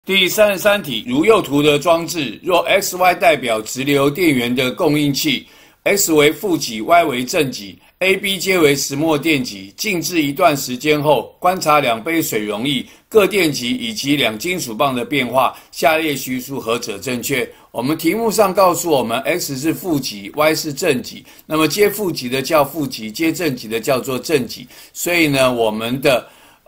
第33题，如右图的装置，若 XY 代表直流电源的供应器 ，X 为负极 ，Y 为正极 ，AB 皆为石墨电极。静置一段时间后，观察2杯水溶液各电极以及2金属棒的变化，下列叙述何者正确？我们题目上告诉我们 ，X 是负极 ，Y 是正极。那么接负极的叫负极，接正极的叫做正极。所以呢，我们的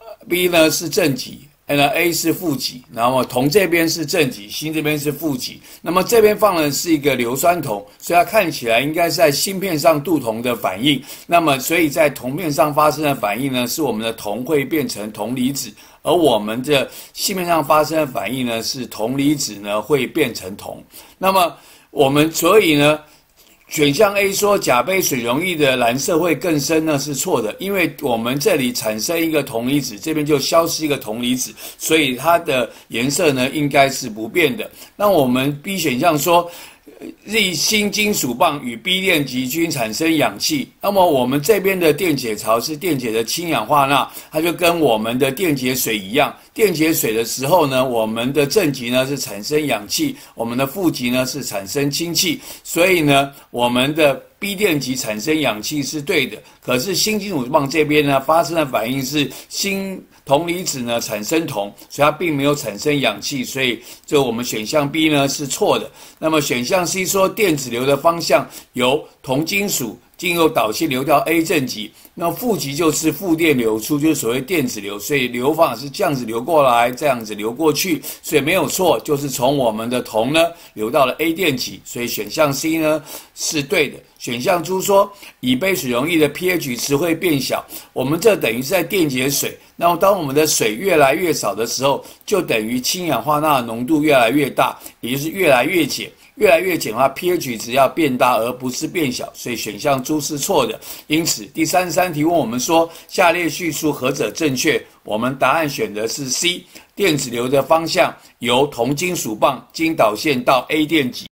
B 呢是正极。A 是负极，然后铜这边是正极，锌这边是负极。那么这边放的是一个硫酸铜，所以它看起来应该是在锌片上镀铜的反应。那么所以在铜片上发生的反应呢，是我们的铜会变成铜离子，而我们的锌片上发生的反应呢，是铜离子呢会变成铜。那么我们所以呢，选项 A 说甲杯水溶液的蓝色会更深呢是错的，因为我们这里产生一个铜离子，这边就消失一个铜离子，所以它的颜色呢应该是不变的。那我们 B 选项说锌金属棒与 B 电极均产生氧气，那么我们这边的电解槽是电解的氢氧化钠，它就跟我们的电解水一样。电解水的时候呢，我们的正极呢是产生氧气，我们的负极呢是产生氢气，所以呢，我们的 B 电极产生氧气是对的。可是锌金属棒这边呢发生的反应是铜离子呢产生铜，所以它并没有产生氧气，所以就我们选项 B 呢是错的。那么选项 C 说电子流的方向由铜金属经由导线流到 A 正极，那负极就是负电流出，就是所谓电子流，所以流法是这样子流过来，这样子流过去，所以没有错，就是从我们的铜呢流到了 A 电极，所以选项 C 呢是对的。选项 D 说乙杯水溶液的 pH 值会变小，我们这等于是在电解水，那么当我们的水越来越少的时候，就等于氢氧化钠的浓度越来越大，也就是越来越碱。越来越碱的话 ，pH 值要变大，而不是变小，所以选项 D 是错的。因此，第33题问我们说，下列叙述何者正确？我们答案选的是 C， 电子流的方向由铜金属棒经导线到 A 电极。